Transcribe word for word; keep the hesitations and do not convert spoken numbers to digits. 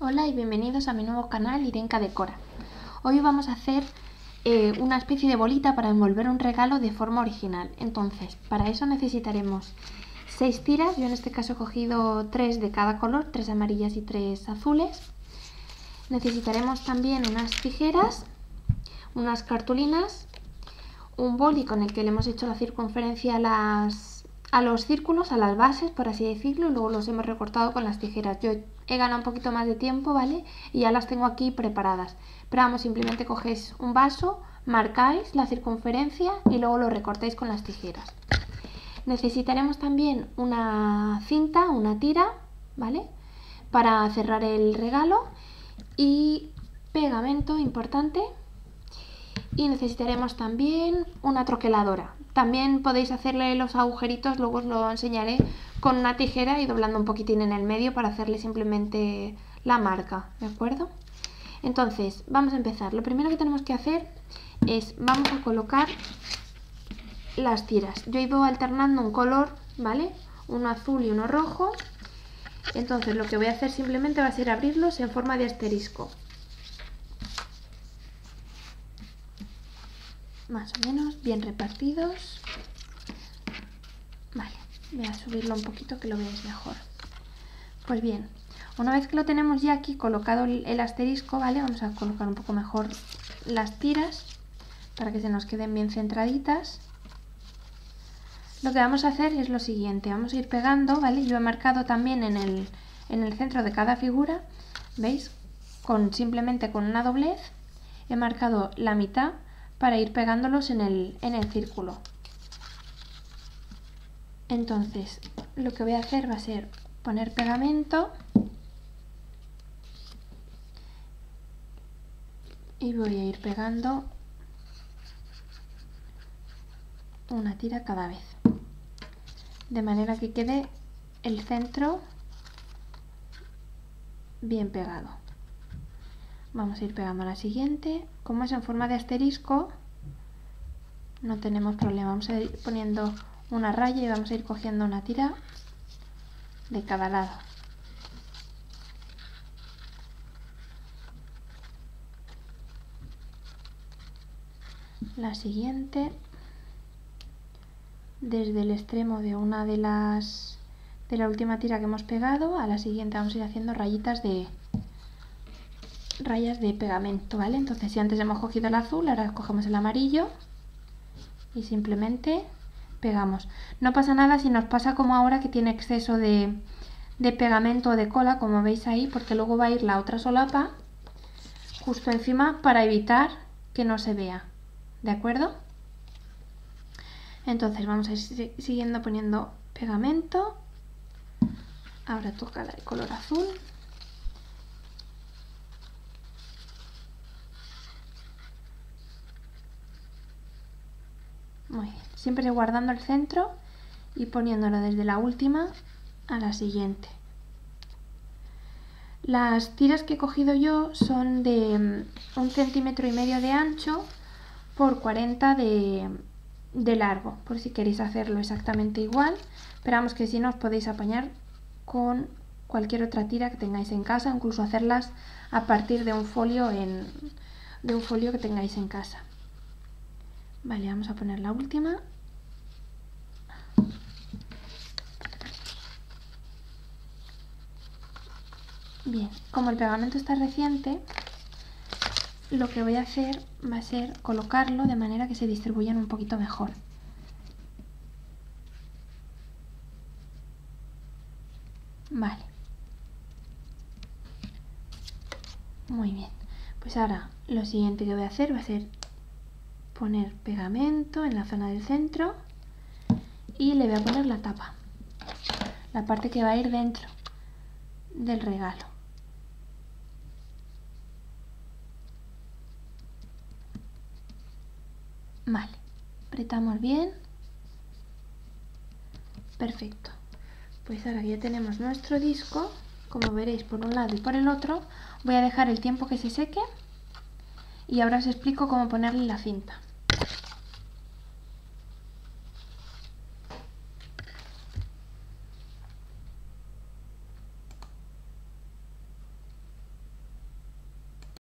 Hola y bienvenidos a mi nuevo canal Irenka Decora. Hoy vamos a hacer eh, una especie de bolita para envolver un regalo de forma original. Entonces, para eso necesitaremos seis tiras. Yo en este caso he cogido tres de cada color, tres amarillas y tres azules. Necesitaremos también unas tijeras, unas cartulinas, un boli con el que le hemos hecho la circunferencia a las a los círculos, a las bases, por así decirlo, y luego los hemos recortado con las tijeras. Yo he ganado un poquito más de tiempo, ¿vale? Y ya las tengo aquí preparadas. Pero vamos, simplemente cogéis un vaso, marcáis la circunferencia y luego lo recortáis con las tijeras. Necesitaremos también una cinta, una tira, ¿vale? Para cerrar el regalo y pegamento importante. Y necesitaremos también una troqueladora. También podéis hacerle los agujeritos, luego os lo enseñaré, con una tijera y doblando un poquitín en el medio para hacerle simplemente la marca, ¿de acuerdo? Entonces, vamos a empezar. Lo primero que tenemos que hacer es, vamos a colocar las tiras. Yo he ido alternando un color, ¿vale? Uno azul y uno rojo. Entonces, lo que voy a hacer simplemente va a ser abrirlos en forma de asterisco. Más o menos bien repartidos. Vale, voy a subirlo un poquito que lo veáis mejor. Pues bien, una vez que lo tenemos ya aquí colocado el asterisco, ¿vale? Vamos a colocar un poco mejor las tiras para que se nos queden bien centraditas. Lo que vamos a hacer es lo siguiente, vamos a ir pegando, ¿vale? Yo he marcado también en el, en el centro de cada figura, ¿veis? Con, simplemente con una doblez he marcado la mitad para ir pegándolos en el, en el círculo. Entonces, lo que voy a hacer va a ser poner pegamento y voy a ir pegando una tira cada vez, de manera que quede el centro bien pegado. Vamos a ir pegando la siguiente. Como es en forma de asterisco, no tenemos problema. Vamos a ir poniendo una raya y vamos a ir cogiendo una tira de cada lado. La siguiente, desde el extremo de una de las de la última tira que hemos pegado a la siguiente vamos a ir haciendo rayitas de rayas de pegamento, ¿vale? Entonces, si antes hemos cogido el azul, ahora cogemos el amarillo y simplemente pegamos. No pasa nada si nos pasa como ahora que tiene exceso de, de pegamento o de cola, como veis ahí, porque luego va a ir la otra solapa justo encima para evitar que no se vea, ¿de acuerdo? Entonces vamos a ir siguiendo poniendo pegamento. Ahora toca la de color azul. Muy bien, siempre guardando el centro y poniéndolo desde la última a la siguiente. Las tiras que he cogido yo son de un centímetro y medio de ancho por cuarenta de, de largo, por si queréis hacerlo exactamente igual, pero vamos que si no os podéis apañar con cualquier otra tira que tengáis en casa, incluso hacerlas a partir de un folio, en, de un folio que tengáis en casa. Vale, vamos a poner la última. Bien, como el pegamento está reciente, lo que voy a hacer va a ser colocarlo de manera que se distribuyan un poquito mejor. Vale. Muy bien. Pues ahora lo siguiente que voy a hacer va a ser poner pegamento en la zona del centro y le voy a poner la tapa, la parte que va a ir dentro del regalo. Vale, apretamos bien. Perfecto. Pues ahora que ya tenemos nuestro disco, como veréis por un lado y por el otro, voy a dejar el tiempo que se seque y ahora os explico cómo ponerle la cinta.